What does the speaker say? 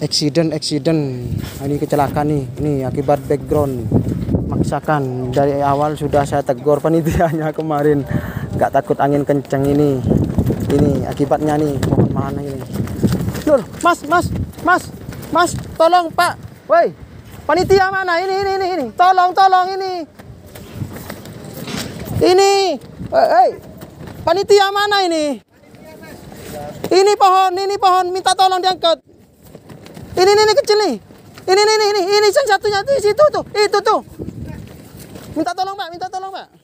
Accident. Nah, ini kecelakaan nih. Ini akibat background. Maksakan dari awal sudah saya tegur panitianya kemarin. Nggak takut angin kenceng ini. Ini akibatnya nih. Mohon maaf ini. Loh, Mas, tolong Pak. Woi, panitia mana? Ini. Tolong ini. Ini. Hei, panitia mana ini? Ini pohon, minta tolong diangkat. Ini kecil nih. Ini yang satunya di situ tuh. Itu tuh. Minta tolong Pak.